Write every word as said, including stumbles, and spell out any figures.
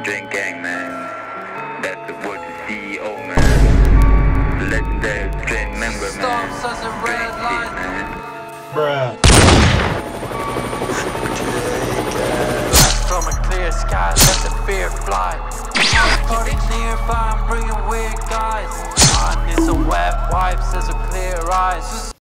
Drink gang, man. That's the word to C E O, man. Legendary trend member, man. Stops as a red light, man. Bruh. From a clear sky, let the fear fly. I'm party nearby, I'm bringing weird guys. On this a wet wipes as a clear eyes.